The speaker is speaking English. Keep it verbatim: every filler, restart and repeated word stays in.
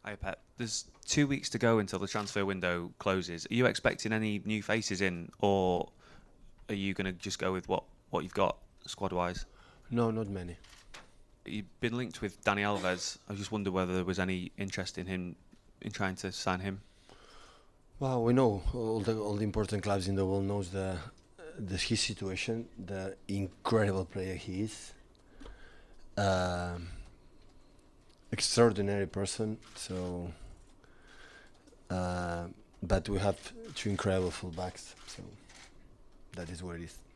Hi, Pep. There's two weeks to go until the transfer window closes. Are you expecting any new faces in, or are you going to just go with what, what you've got squad wise? No, not many. You've been linked with Danny Alves. I just wonder whether there was any interest in him in trying to sign him. Well, we know all the all the important clubs in the world knows the the his situation, the incredible player he is, um, extraordinary person. So, uh, but we have two incredible fullbacks. So that is what it is.